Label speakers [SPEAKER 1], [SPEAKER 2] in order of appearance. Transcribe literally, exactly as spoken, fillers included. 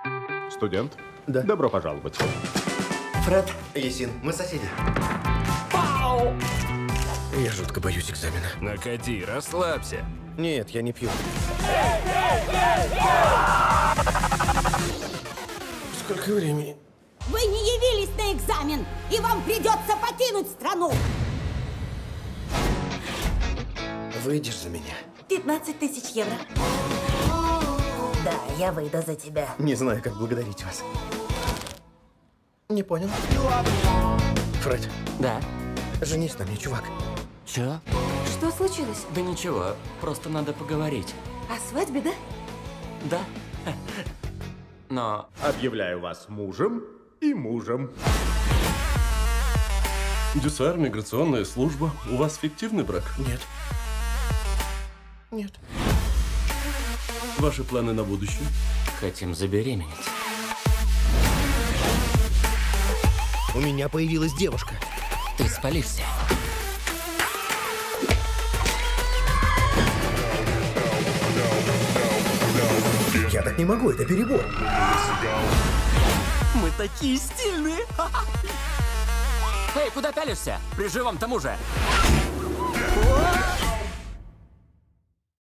[SPEAKER 1] Студент?
[SPEAKER 2] Да.
[SPEAKER 1] Добро пожаловать.
[SPEAKER 2] Фред, Есин, мы соседи.
[SPEAKER 3] Пау!
[SPEAKER 2] Я жутко боюсь экзамена.
[SPEAKER 3] Накати, расслабься.
[SPEAKER 2] Нет, я не пью. Сколько времени?
[SPEAKER 4] Вы не явились на экзамен, и вам придется покинуть страну.
[SPEAKER 2] Выйдешь за меня?
[SPEAKER 4] пятнадцать тысяч евро. Да, я выйду за тебя.
[SPEAKER 2] Не знаю, как благодарить вас. Не понял. Фред,
[SPEAKER 5] Да.
[SPEAKER 2] женись на мне, чувак.
[SPEAKER 5] Чё?
[SPEAKER 4] Что случилось?
[SPEAKER 5] Да ничего, просто надо поговорить.
[SPEAKER 4] О свадьбе, да?
[SPEAKER 5] Да? Но...
[SPEAKER 1] Объявляю вас мужем и мужем.
[SPEAKER 6] Дюсар, миграционная служба. У вас фиктивный брак?
[SPEAKER 2] Нет. Нет.
[SPEAKER 6] Ваши планы на будущее?
[SPEAKER 5] Хотим забеременеть.
[SPEAKER 2] У меня появилась девушка.
[SPEAKER 5] Ты спалишься.
[SPEAKER 2] Я так не могу, это перебор.
[SPEAKER 5] Мы такие стильные! Эй, куда пялишься? При живом тому же!